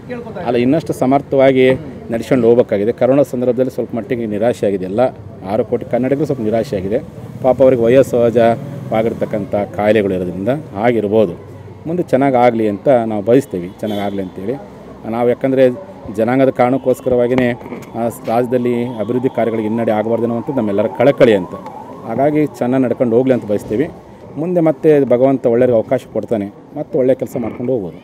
ಅಲ್ಲ, ಇನ್ನಷ್ಟು ಸಮರ್ಥವಾಗಿ ನಡೆಸ್ಕೊಂಡು ಹೋಗಬೇಕಾಗಿದೆ. ಕರೋನಾ ಸಂದರ್ಭದಲ್ಲಿ ಸ್ವಲ್ಪ ಮಟ್ಟಿಗೆ ನಿರಾಶೆ ಆಗಿದೆ. ಎಲ್ಲ 6 ಕೋಟಿ ಕನ್ನಡಿಗರು ಸ್ವಲ್ಪ ನಿರಾಶೆ ಆಗಿದೆ. ಪಾಪ ಅವ್ರಿಗೆ ವಯೋಸಹಜವಾಗಿರ್ತಕ್ಕಂಥ ಕಾಯಿಲೆಗಳು ಇರೋದ್ರಿಂದ ಆಗಿರ್ಬೋದು. ಮುಂದೆ ಚೆನ್ನಾಗಾಗಲಿ ಅಂತ ನಾವು ಬಯಸ್ತೀವಿ, ಚೆನ್ನಾಗಾಗಲಿ ಅಂತೇಳಿ ನಾವು. ಯಾಕಂದರೆ ಜನಾಂಗದ ಕಾರಣಕ್ಕೋಸ್ಕರವಾಗಿಯೇ ರಾಜ್ಯದಲ್ಲಿ ಅಭಿವೃದ್ಧಿ ಕಾರ್ಯಗಳಿಗೆ ಹಿನ್ನಡೆ ಆಗಬಾರ್ದು ಅನ್ನುವಂಥದ್ದು ನಮ್ಮೆಲ್ಲರ ಕಳಕಳಿ ಅಂತ. ಹಾಗಾಗಿ ಚೆನ್ನಾಗಿ ನಡ್ಕೊಂಡು ಹೋಗಲಿ ಅಂತ ಬಯಸ್ತೀವಿ. ಮುಂದೆ ಮತ್ತೆ ಭಗವಂತ ಒಳ್ಳೆಯವ್ರಿಗೆ ಅವಕಾಶ ಕೊಡ್ತಾನೆ, ಮತ್ತೆ ಒಳ್ಳೆಯ ಕೆಲಸ ಮಾಡ್ಕೊಂಡು ಹೋಗ್ಬೋದು.